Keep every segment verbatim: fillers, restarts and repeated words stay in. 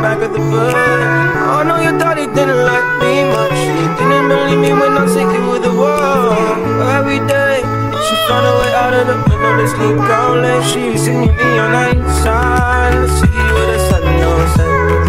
back of the bus. Oh no, you thought he didn't like me much. He didn't believe me when I said you were the one. Every day she found a way out of the window to sneak out late. She used to meet me on the inside the city where the sun don't set.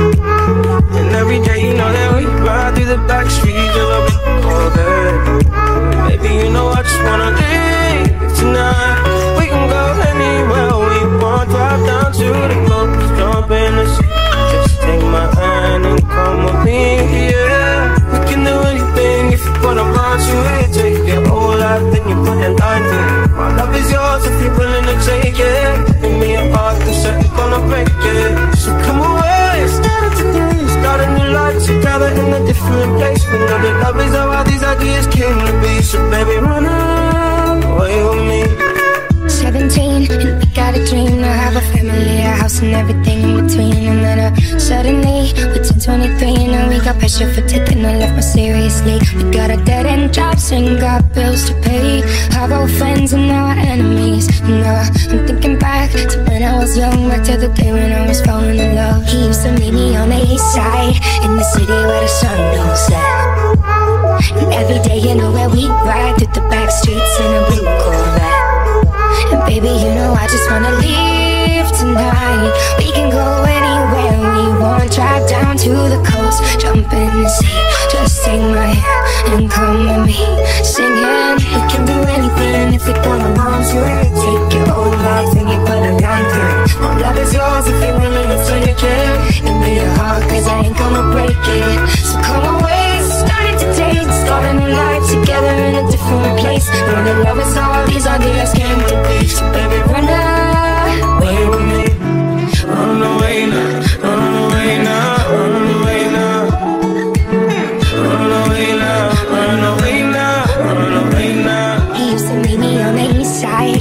And every day you know that we ride through the back streets of a cold day. Baby, you know I just wanna leave tonight. We can go anywhere we want. Drive down to the coast, jump in the sea. Just take my hand and come with me, yeah. We can do anything if you wanna run to it. Take your whole life, then you put a line through it. My love is yours if you're willing to take it. Give me a heart that's certain gonna break it. So come away, start today. Start a new life together in a different place. We know that love is how all these ideas came to be. So baby, run away with me. Seventeen, and we got a dream to have a family, a house and everything in between. And then uh, suddenly, we turned twenty-three and now we got pressure for taking our life more seriously. We got a dead-end jobs and got bills to pay. Have our friends and our enemies. And uh, I'm thinking back to when I was young, back to the day when I was falling in love. He used to meet me on the east side, in the city where the sun don't set. And every day, you know where we ride through the back streets in a blue Corvette. And baby, you know I just wanna leave tonight. We can go anywhere we want. Drive down to the coast, jump in the sea. Just take my hand and come with me, singing. We can do anything if we wanna run to it. Take your whole life and you put a line through it. My love is yours if you're willing to take it. Give me your heart cause I ain't gonna break it. So come away, start it today. Start a new life together in a different place. Know that love is all these ideas came to be. So baby, run away with me. Run away now, run away now, run away now. Run away now, run away now, run away now. He used to meet me on the east side.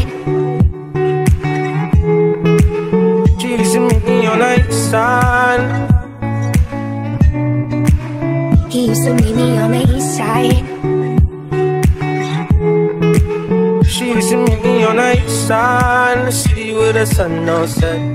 She used to meet me on the east side. He used to meet me on the east side. She used to meet me on the east side, the city where the sun don't set.